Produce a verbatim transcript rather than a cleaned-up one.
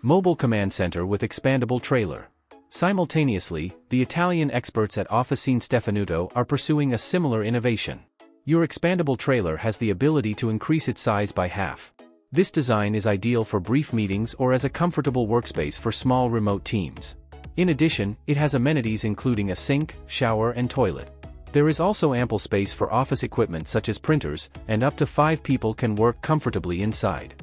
Mobile command center with expandable trailer. Simultaneously, the Italian experts at Office Scene Stefanuto are pursuing a similar innovation. Your expandable trailer has the ability to increase its size by half. This design is ideal for brief meetings or as a comfortable workspace for small remote teams. In addition, it has amenities including a sink, shower and toilet. There is also ample space for office equipment such as printers, and up to five people can work comfortably inside.